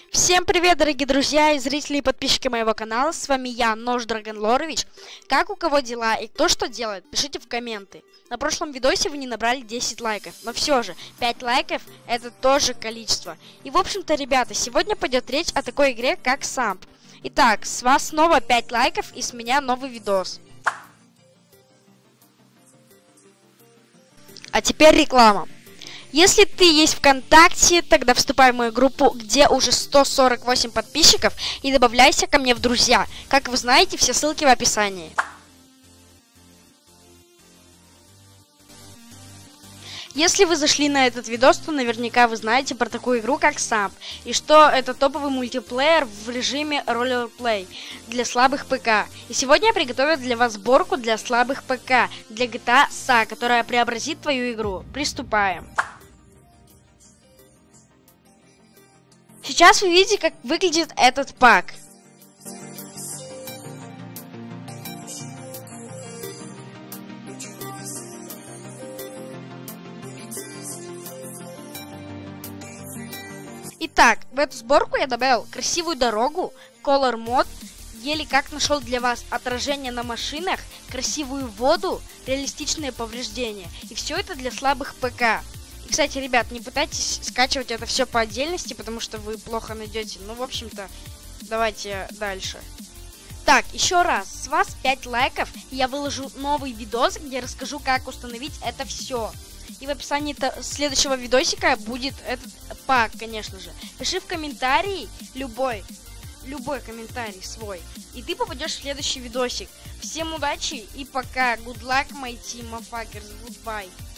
Всем привет, дорогие друзья и зрители и подписчики моего канала. С вами я, Нож Драгонлорович. Как у кого дела и кто что делает, пишите в комменты. На прошлом видосе вы не набрали 10 лайков, но все же 5 лайков это тоже количество. И в общем-то, ребята, сегодня пойдет речь о такой игре, как Самп. Итак, с вас снова 5 лайков и с меня новый видос. А теперь реклама. Если ты есть ВКонтакте, тогда вступай в мою группу, где уже 148 подписчиков, и добавляйся ко мне в друзья. Как вы знаете, все ссылки в описании. Если вы зашли на этот видос, то наверняка вы знаете про такую игру, как Самп, и что это топовый мультиплеер в режиме роллерплей для слабых ПК. И сегодня я приготовил для вас сборку для слабых ПК, для GTA SA, которая преобразит твою игру. Приступаем. Сейчас вы видите, как выглядит этот пак. Итак, в эту сборку я добавил красивую дорогу, Color Mod, еле как нашел для вас отражение на машинах, красивую воду, реалистичные повреждения. И все это для слабых ПК. И, кстати, ребят, не пытайтесь скачивать это все по отдельности, потому что вы плохо найдете. Ну, в общем-то, давайте дальше. Так, еще раз, с вас 5 лайков, и я выложу новый видос, где расскажу, как установить это все. И в описании следующего видосика будет этот пак, конечно же. Пиши в комментарии любой комментарий свой, и ты попадешь в следующий видосик. Всем удачи и пока. Good luck, my team, motherfuckers. Goodbye.